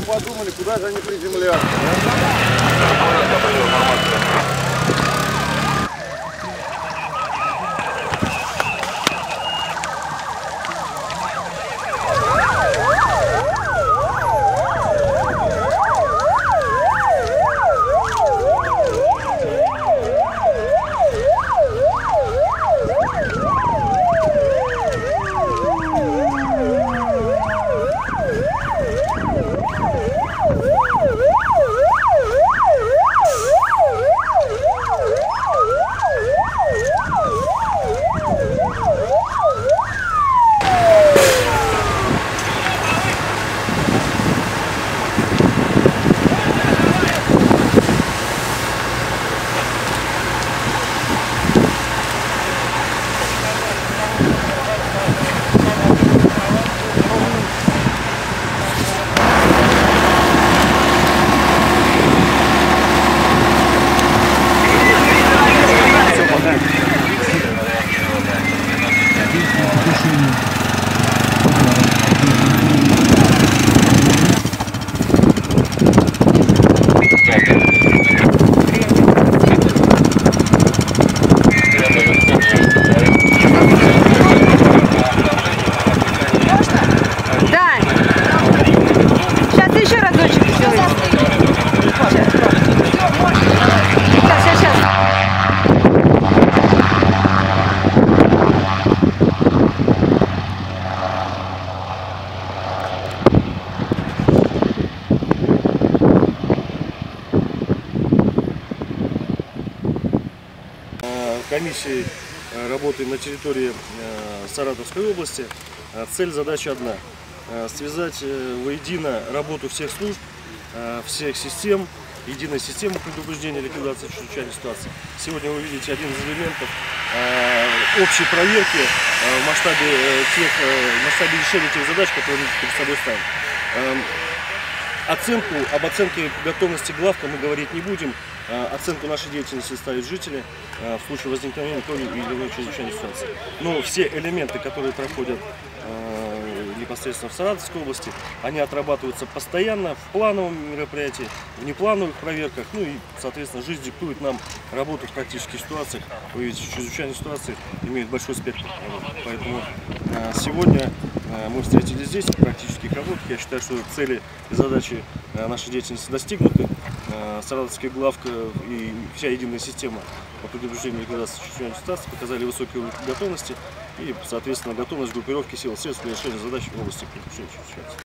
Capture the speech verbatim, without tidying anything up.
подумали, куда же они приземляются. Комиссией работаем на территории Саратовской области. Цель, задача одна – связать воедино работу всех служб, всех систем, единой системы предупреждения и ликвидации чрезвычайной ситуации. Сегодня вы видите один из элементов общей проверки в масштабе, тех, в масштабе решения тех задач, которые мы перед собой ставим. Оценку, об оценке готовности главка мы говорить не будем. Оценку нашей деятельности ставят жители в случае возникновения той или иной чрезвычайной ситуации. Но все элементы, которые проходят непосредственно в Саратовской области, они отрабатываются постоянно в плановом мероприятии, в неплановых проверках. Ну и, соответственно, жизнь диктует нам работу в практических ситуациях. Вы видите, чрезвычайные ситуации имеют большой спектр. Поэтому сегодня мы встретились здесь в практических работах. Я считаю, что цели и задачи нашей деятельности достигнуты. Саратовская главка и вся единая система по предупреждению и ликвидации чрезвычайной ситуации показали высокий уровень готовности и, соответственно, готовность группировки сил и средств для решения задач в области предупреждения чрезвычайной ситуации.